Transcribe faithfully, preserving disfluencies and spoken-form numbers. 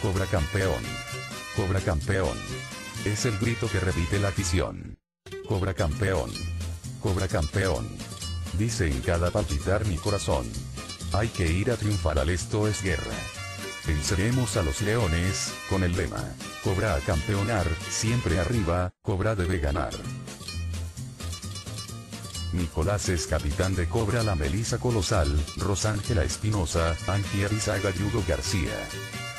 Cobra campeón. Cobra campeón. Es el grito que repite la afición. Cobra campeón. Cobra campeón. Dice en cada palpitar mi corazón. Hay que ir a triunfar, al esto es guerra. Venceremos a los leones, con el lema. Cobra a campeonar, siempre arriba, Cobra debe ganar. Nicolás es capitán de Cobra, la Melisa Colosal, Rosángela Espinosa, Angie Arizaga, Yugo García.